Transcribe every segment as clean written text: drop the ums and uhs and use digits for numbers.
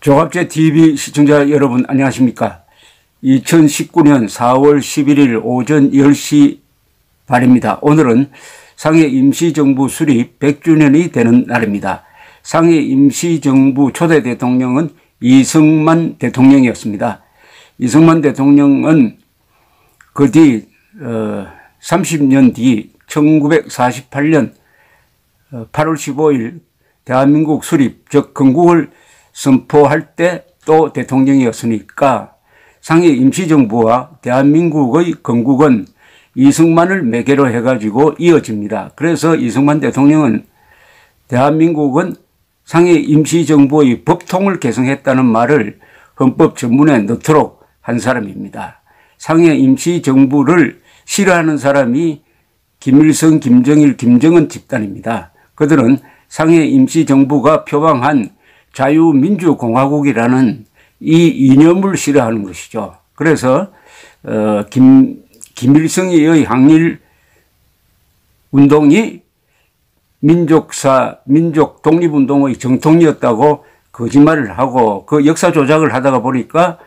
조갑제 TV 시청자 여러분 안녕하십니까. 2019년 4월 11일 오전 10시 반입니다. 오늘은 상해 임시정부 수립 100주년이 되는 날입니다. 상해 임시정부 초대 대통령은 이승만 대통령이었습니다. 이승만 대통령은 그 뒤 30년 뒤 1948년 8월 15일 대한민국 수립 즉 건국을 선포할 때 또 대통령이었으니까 상해 임시정부와 대한민국의 건국은 이승만을 매개로 해가지고 이어집니다. 그래서 이승만 대통령은 대한민국은 상해 임시정부의 법통을 개성했다는 말을 헌법 전문에 넣도록 한 사람입니다. 상해 임시정부를 싫어하는 사람이 김일성, 김정일, 김정은 집단입니다. 그들은 상해 임시정부가 표방한 자유민주공화국이라는 이 이념을 싫어하는 것이죠. 그래서 김일성의 항일 운동이 민족 독립운동의 정통이었다고 거짓말을 하고 그 역사 조작을 하다가 보니까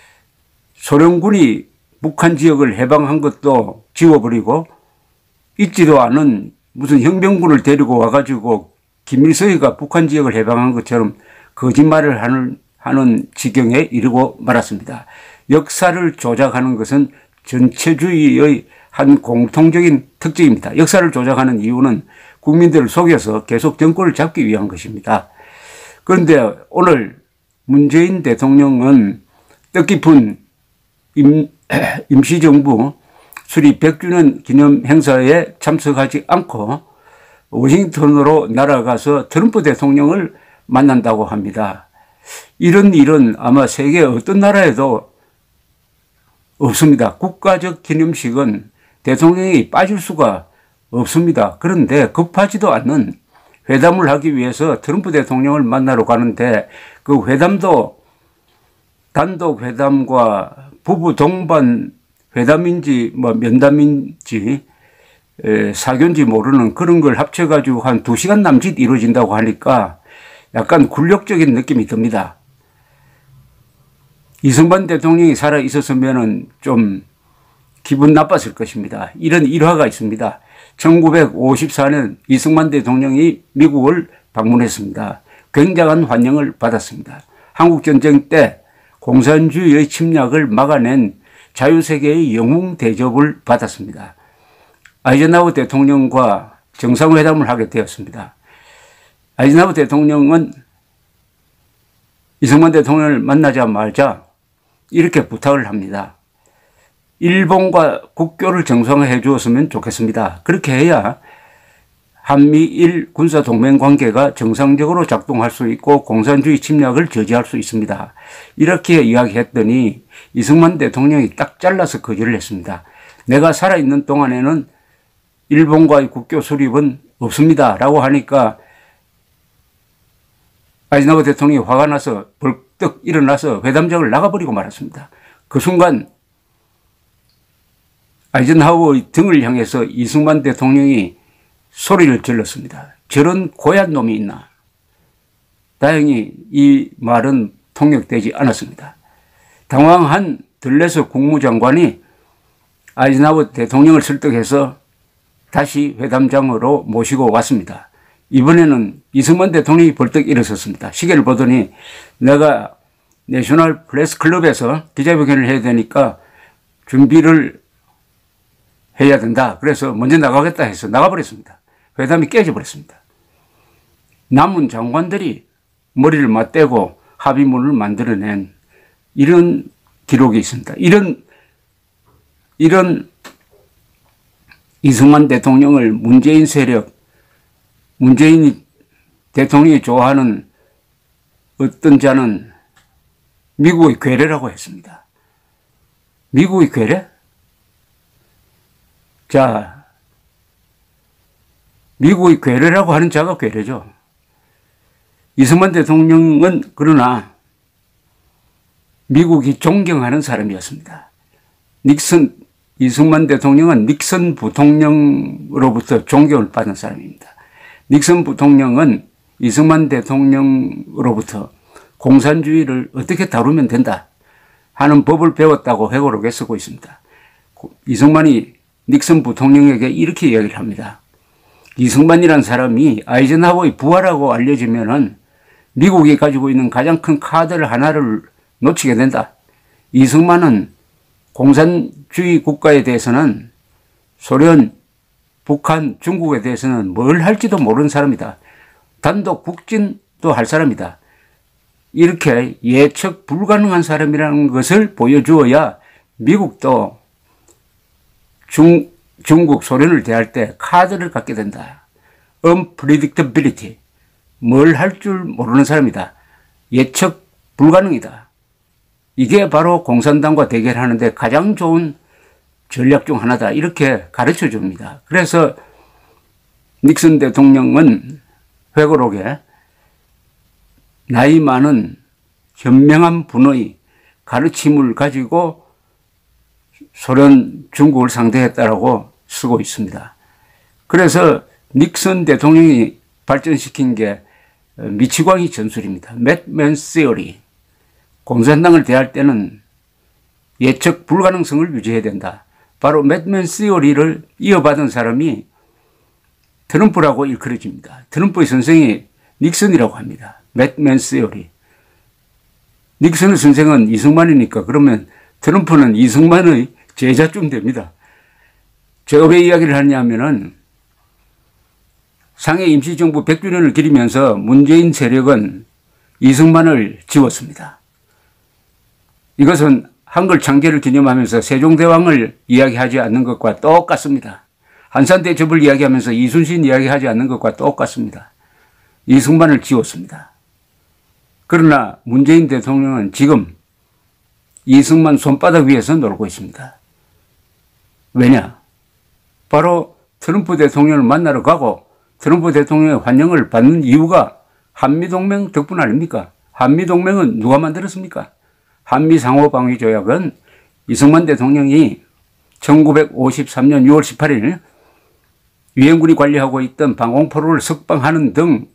소련군이 북한 지역을 해방한 것도 지워버리고 있지도 않은 무슨 형병군을 데리고 와가지고 김일성이가 북한 지역을 해방한 것처럼 거짓말을 하는 지경에 이르고 말았습니다. 역사를 조작하는 것은 전체주의의 한 공통적인 특징입니다. 역사를 조작하는 이유는 국민들을 속여서 계속 정권을 잡기 위한 것입니다. 그런데 오늘 문재인 대통령은 뜻깊은 임시정부 수립 100주년 기념 행사에 참석하지 않고 워싱턴으로 날아가서 트럼프 대통령을 만난다고 합니다. 이런 일은 아마 세계 어떤 나라에도 없습니다. 국가적 기념식은 대통령이 빠질 수가 없습니다. 그런데 급하지도 않는 회담을 하기 위해서 트럼프 대통령을 만나러 가는데 그 회담도 단독 회담과 부부 동반 회담인지 면담인지 사교인지 모르는 그런 걸 합쳐가지고 한 2시간 남짓 이루어진다고 하니까 약간 굴욕적인 느낌이 듭니다. 이승만 대통령이 살아 있었으면 좀 기분 나빴을 것입니다. 이런 일화가 있습니다. 1954년 이승만 대통령이 미국을 방문했습니다. 굉장한 환영을 받았습니다. 한국전쟁 때 공산주의의 침략을 막아낸 자유세계의 영웅 대접을 받았습니다. 아이젠하워 대통령과 정상회담을 하게 되었습니다. 아이젠하워 대통령은 이승만 대통령을 만나자마자 이렇게 부탁을 합니다. 일본과 국교를 정상화해 주었으면 좋겠습니다. 그렇게 해야 한미일 군사동맹관계가 정상적으로 작동할 수 있고 공산주의 침략을 저지할 수 있습니다. 이렇게 이야기했더니 이승만 대통령이 딱 잘라서 거절을 했습니다. 내가 살아있는 동안에는 일본과의 국교 수립은 없습니다. 라고 하니까 아이젠하워 대통령이 화가 나서 벌떡 일어나서 회담장을 나가버리고 말았습니다. 그 순간 아이젠하워의 등을 향해서 이승만 대통령이 소리를 질렀습니다. 저런 고얀 놈이 있나. 다행히 이 말은 통역되지 않았습니다. 당황한 들레서 국무장관이 아이젠하워 대통령을 설득해서 다시 회담장으로 모시고 왔습니다. 이번에는 이승만 대통령이 벌떡 일어섰습니다. 시계를 보더니 내가 내셔널 프레스 클럽에서 기자회견을 해야 되니까 준비를 해야 된다. 그래서 먼저 나가겠다 해서 나가버렸습니다. 회담이 깨져버렸습니다. 남은 장관들이 머리를 맞대고 합의문을 만들어낸 이런 기록이 있습니다. 이런 이승만 대통령을 문재인 세력, 문재인 대통령이 좋아하는 어떤 자는 미국의 괴뢰라고 했습니다. 미국의 괴뢰? 자, 미국의 괴뢰라고 하는 자가 괴뢰죠. 이승만 대통령은 그러나 미국이 존경하는 사람이었습니다. 이승만 대통령은 닉슨 부통령으로부터 존경을 받은 사람입니다. 닉슨 부통령은 이승만 대통령으로부터 공산주의를 어떻게 다루면 된다 하는 법을 배웠다고 회고록에 쓰고 있습니다. 이승만이 닉슨 부통령에게 이렇게 이야기를 합니다. 이승만이란 사람이 아이젠하워의 부하라고 알려지면은 미국이 가지고 있는 가장 큰 카드를 하나를 놓치게 된다. 이승만은 공산주의 국가에 대해서는 소련, 북한, 중국에 대해서는 뭘 할지도 모르는 사람이다. 단독 북진도 할 사람이다. 이렇게 예측 불가능한 사람이라는 것을 보여주어야 미국도 중국, 소련을 대할 때 카드를 갖게 된다. unpredictability. 뭘 할 줄 모르는 사람이다. 예측 불가능이다. 이게 바로 공산당과 대결하는데 가장 좋은 전략 중 하나다. 이렇게 가르쳐 줍니다. 그래서 닉슨 대통령은 회고록에 나이 많은 현명한 분의 가르침을 가지고 소련, 중국을 상대했다라고 쓰고 있습니다. 그래서 닉슨 대통령이 발전시킨 게 미치광이 전술입니다. Madman Theory. 공산당을 대할 때는 예측 불가능성을 유지해야 된다. 바로 Madman Theory를 이어받은 사람이 트럼프라고 일컬어집니다. 트럼프의 선생이 닉슨이라고 합니다. Madman Theory. 닉슨의 선생은 이승만이니까 그러면 트럼프는 이승만의 제자쯤 됩니다. 제가 왜 이야기를 하냐면은 상해 임시정부 100주년을 기리면서 문재인 세력은 이승만을 지웠습니다. 이것은 한글 창제를 기념하면서 세종대왕을 이야기하지 않는 것과 똑같습니다. 한산대첩을 이야기하면서 이순신 이야기하지 않는 것과 똑같습니다. 이승만을 지웠습니다. 그러나 문재인 대통령은 지금 이승만 손바닥 위에서 놀고 있습니다. 왜냐? 바로 트럼프 대통령을 만나러 가고 트럼프 대통령의 환영을 받는 이유가 한미동맹 덕분 아닙니까? 한미동맹은 누가 만들었습니까? 한미상호방위조약은 이승만 대통령이 1953년 6월 18일 유엔군이 관리하고 있던 방공포로를 석방하는 등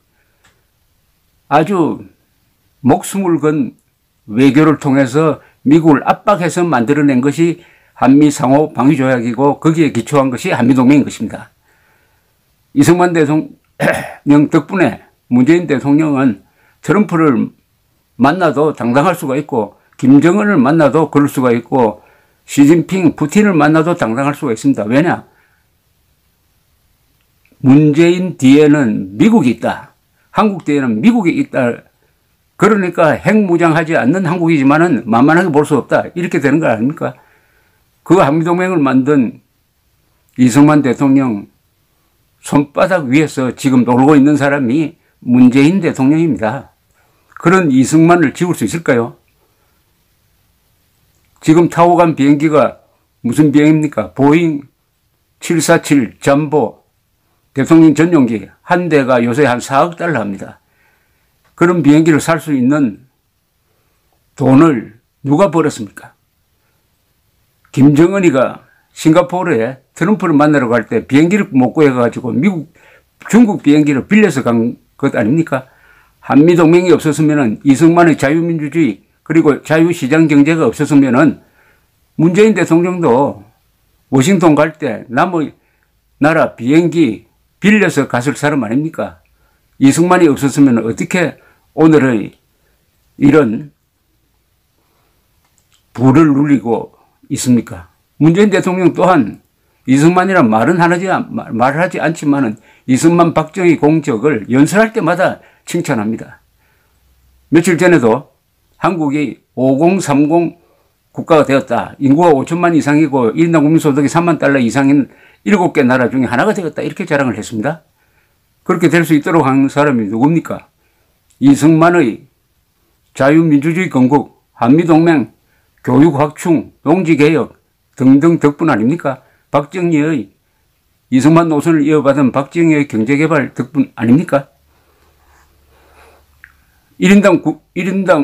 아주 목숨을 건 외교를 통해서 미국을 압박해서 만들어낸 것이 한미상호방위조약이고 거기에 기초한 것이 한미동맹인 것입니다. 이승만 대통령 덕분에 문재인 대통령은 트럼프를 만나도 당당할 수가 있고 김정은을 만나도 그럴 수가 있고 시진핑, 푸틴을 만나도 당당할 수가 있습니다. 왜냐? 문재인 뒤에는 미국이 있다. 한국 뒤에는 미국이 있다. 그러니까 핵무장하지 않는 한국이지만은 만만하게 볼 수 없다. 이렇게 되는 거 아닙니까? 그 한미동맹을 만든 이승만 대통령 손바닥 위에서 지금 놀고 있는 사람이 문재인 대통령입니다. 그런 이승만을 지울 수 있을까요? 지금 타고 간 비행기가 무슨 비행입니까? 보잉 747 잠보 대통령 전용기 한 대가 요새 한 4억 달러 합니다. 그런 비행기를 살 수 있는 돈을 누가 벌었습니까? 김정은이가 싱가포르에 트럼프를 만나러 갈 때 비행기를 못 구해가지고 중국 비행기를 빌려서 간 것 아닙니까? 한미동맹이 없었으면 이승만의 자유민주주의 그리고 자유시장 경제가 없었으면 문재인 대통령도 워싱턴 갈 때 남의 나라 비행기 빌려서 갔을 사람 아닙니까? 이승만이 없었으면 어떻게 오늘의 이런 부를 누리고 있습니까? 문재인 대통령 또한 이승만이란 말을 하지 않지만은 이승만 박정희 공적을 연설할 때마다 칭찬합니다. 며칠 전에도 한국이 5030 국가가 되었다. 인구가 5천만 이상이고 1인당 국민소득이 3만 달러 이상인 7개 나라 중에 하나가 되었다. 이렇게 자랑을 했습니다. 그렇게 될 수 있도록 한 사람이 누굽니까? 이승만의 자유민주주의 건국, 한미동맹, 교육 확충, 농지개혁 등등 덕분 아닙니까? 박정희의 이승만 노선을 이어받은 박정희의 경제개발 덕분 아닙니까? 1인당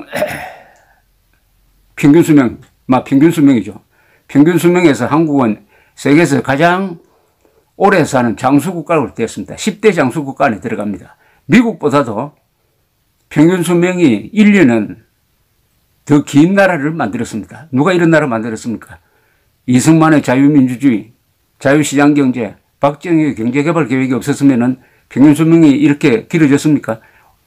평균 수명, 평균 수명이죠. 평균 수명에서 한국은 세계에서 가장 오래 사는 장수국가로 되었습니다. 10대 장수국가 안에 들어갑니다. 미국보다도 평균 수명이 1년은 더 긴 나라를 만들었습니다. 누가 이런 나라 만들었습니까? 이승만의 자유민주주의, 자유시장경제, 박정희의 경제개발 계획이 없었으면 평균 수명이 이렇게 길어졌습니까?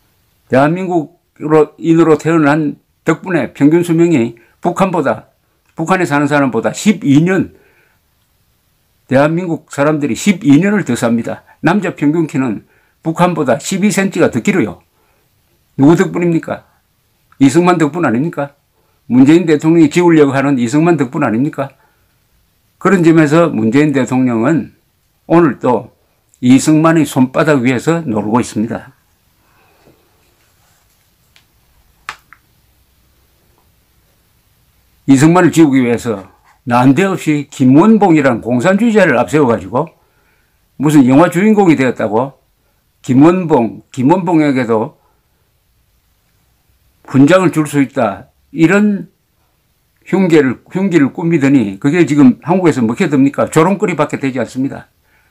대한민국인으로 태어난 덕분에 평균 수명이 북한에 사는 사람보다 12년, 대한민국 사람들이 12년을 더 삽니다. 남자 평균 키는 북한보다 12cm가 더 길어요. 누구 덕분입니까? 이승만 덕분 아닙니까? 문재인 대통령이 지우려고 하는 이승만 덕분 아닙니까? 그런 점에서 문재인 대통령은 오늘 또 이승만의 손바닥 위에서 놀고 있습니다. 이승만을 지우기 위해서 난데없이 김원봉이라는 공산주의자를 앞세워가지고 무슨 영화 주인공이 되었다고 김원봉에게도 훈장을 줄 수 있다. 이런 흉기를 꾸미더니 그게 지금 한국에서 먹혀듭니까? 조롱거리밖에 되지 않습니다.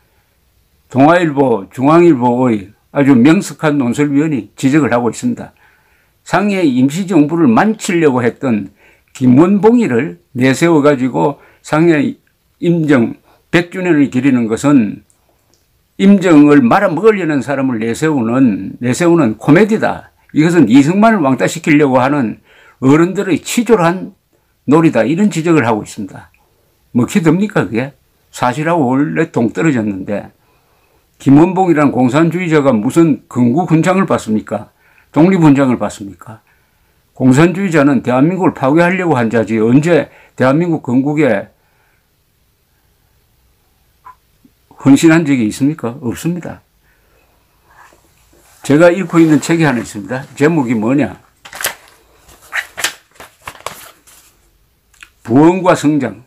동아일보, 중앙일보의 아주 명석한 논설위원이 지적을 하고 있습니다. 상해 임시정부를 만치려고 했던 김원봉이를 내세워가지고 상해 임정 100주년을 기리는 것은 임정을 말아먹으려는 사람을 내세우는 코미디다. 이것은 이승만을 왕따시키려고 하는 어른들의 치졸한 놀이다. 이런 지적을 하고 있습니다. 먹히됩니까 그게? 사실하고 원래 동떨어졌는데 김원봉이라는 공산주의자가 무슨 건국훈장을 받습니까? 독립훈장을 받습니까? 공산주의자는 대한민국을 파괴하려고 한 자지 언제 대한민국 건국에 헌신한 적이 있습니까? 없습니다. 제가 읽고 있는 책이 하나 있습니다. 제목이 뭐냐? 부흥과 성장.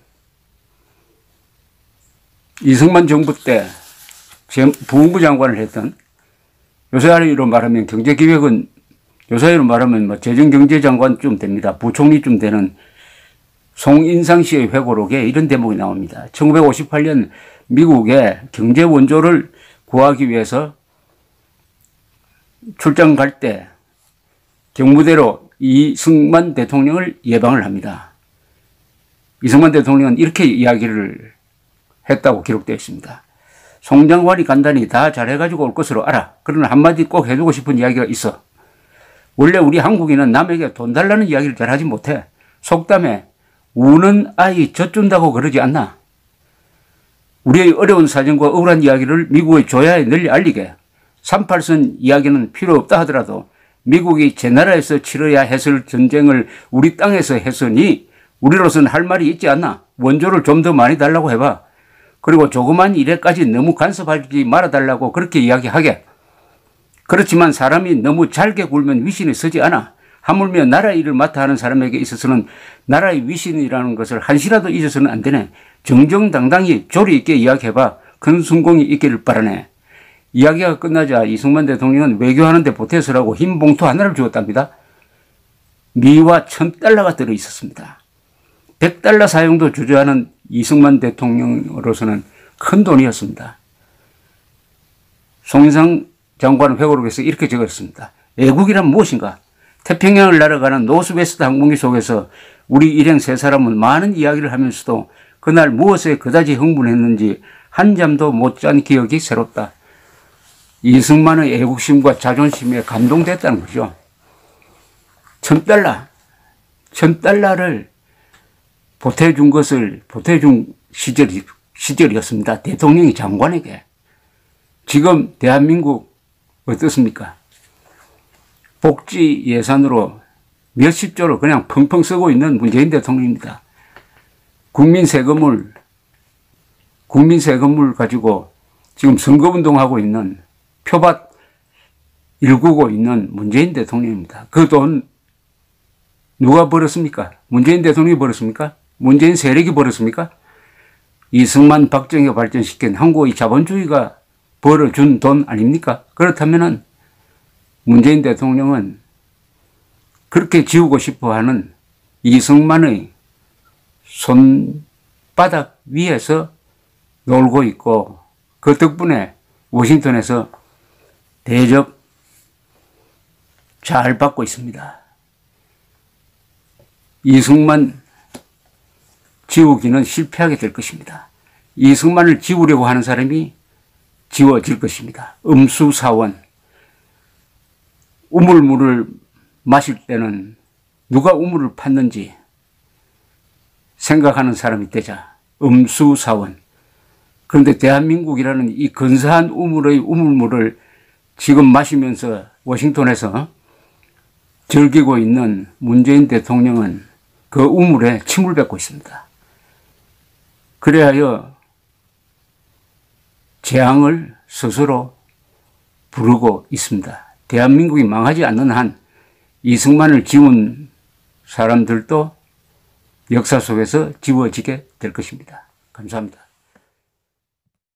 이승만 정부 때 부흥부 장관을 했던, 요사이로 말하면 경제기획은, 요사이로 말하면 뭐 재정경제장관쯤 됩니다. 부총리쯤 되는 송인상 씨의 회고록에 이런 대목이 나옵니다. 1958년 미국에 경제 원조를 구하기 위해서 출장 갈 때 경무대로 이승만 대통령을 예방을 합니다. 이승만 대통령은 이렇게 이야기를 했다고 기록되어 있습니다. 송 장관이 간단히 다 잘해가지고 올 것으로 알아. 그러나 한마디 꼭 해주고 싶은 이야기가 있어. 원래 우리 한국인은 남에게 돈 달라는 이야기를 잘하지 못해. 속담에 우는 아이 젖준다고 그러지 않나. 우리의 어려운 사정과 억울한 이야기를 미국의 조야에 널리 알리게. 38선 이야기는 필요 없다 하더라도 미국이 제 나라에서 치러야 했을 전쟁을 우리 땅에서 했으니 우리로서는 할 말이 있지 않나. 원조를 좀 더 많이 달라고 해봐. 그리고 조그만 일에까지 너무 간섭하지 말아달라고 그렇게 이야기하게. 그렇지만 사람이 너무 잘게 굴면 위신이 서지 않아. 하물며 나라 일을 맡아 하는 사람에게 있어서는 나라의 위신이라는 것을 한시라도 잊어서는 안 되네. 정정당당히 조리 있게 이야기해봐. 큰 성공이 있기를 바라네. 이야기가 끝나자 이승만 대통령은 외교하는데 보태서라고 흰 봉투 하나를 주었답니다. 미화 1000달러가 들어있었습니다. 100달러 사용도 주저하는 이승만 대통령으로서는 큰 돈이었습니다. 송인상 장관은 회고록에서 이렇게 적었습니다. 애국이란 무엇인가? 태평양을 날아가는 노스웨스트 항공기 속에서 우리 일행 세 사람은 많은 이야기를 하면서도 그날 무엇에 그다지 흥분했는지 한잠도 못 잔 기억이 새롭다. 이승만의 애국심과 자존심에 감동됐다는 거죠. 1000달러를 보태준 시절이었습니다. 대통령이 장관에게. 지금 대한민국 어떻습니까? 복지 예산으로 몇십 조를 그냥 펑펑 쓰고 있는 문재인 대통령입니다. 국민 세금을 가지고 지금 선거운동하고 있는, 표밭 일구고 있는 문재인 대통령입니다. 그 돈 누가 벌었습니까? 문재인 대통령이 벌었습니까? 문재인 세력이 벌었습니까? 이승만, 박정희가 발전시킨 한국의 자본주의가 벌어준 돈 아닙니까? 그렇다면은 문재인 대통령은 그렇게 지우고 싶어하는 이승만의 손바닥 위에서 놀고 있고, 그 덕분에 워싱턴에서 대접 잘 받고 있습니다. 이승만 지우기는 실패하게 될 것입니다. 이승만을 지우려고 하는 사람이 지워질 것입니다. 음수사원. 우물물을 마실 때는 누가 우물을 팠는지 생각하는 사람이 되자. 음수사원. 그런데 대한민국이라는 이 근사한 우물의 우물물을 지금 마시면서 워싱턴에서 즐기고 있는 문재인 대통령은 그 우물에 침을 뱉고 있습니다. 그래야 재앙을 스스로 부르고 있습니다. 대한민국이 망하지 않는 한 이승만을 지운 사람들도 역사 속에서 지워지게 될 것입니다. 감사합니다.